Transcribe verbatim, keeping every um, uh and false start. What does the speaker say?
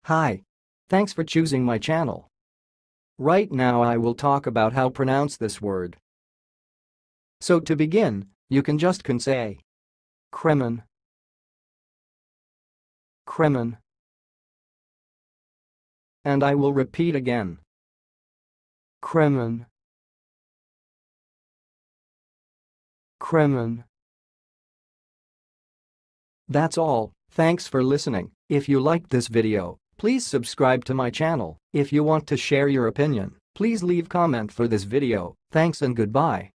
Hi. Thanks for choosing my channel. Right now I will talk about how pronounce this word. So to begin, you can just can say Kremin, Kremin. And I will repeat again. Kremin, Kremin. That's all. Thanks for listening. If you liked this video, please subscribe to my channel. If you want to share your opinion, please leave comment for this video. Thanks and goodbye.